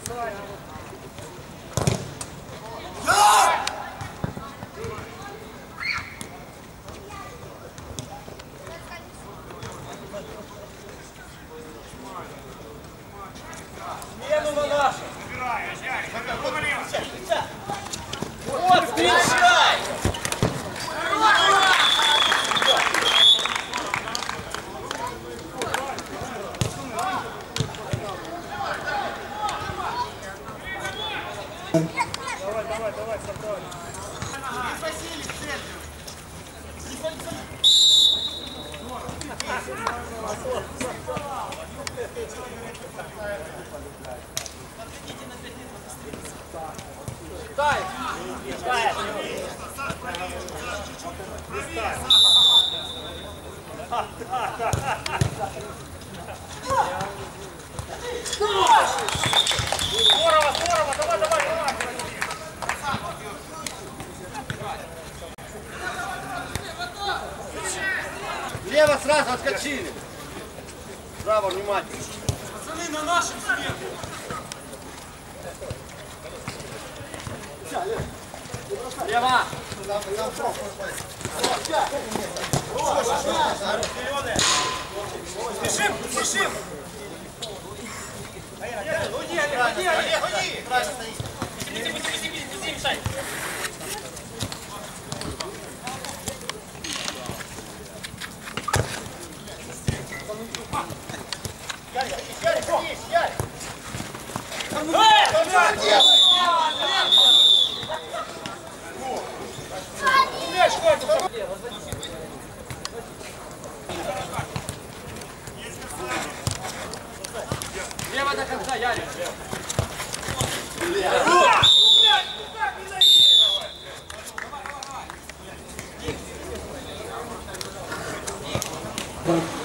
Вот, встречай! Давай, спокойно. Дай! Здорово, давай. Лево сразу отскочили. Право, внимательно. Пацаны, на нашем сверху! Лево! Спешим! Уйди! Беги, мешай! Ярик! Мяч хватит! Лево до конца, Ярик! Давай!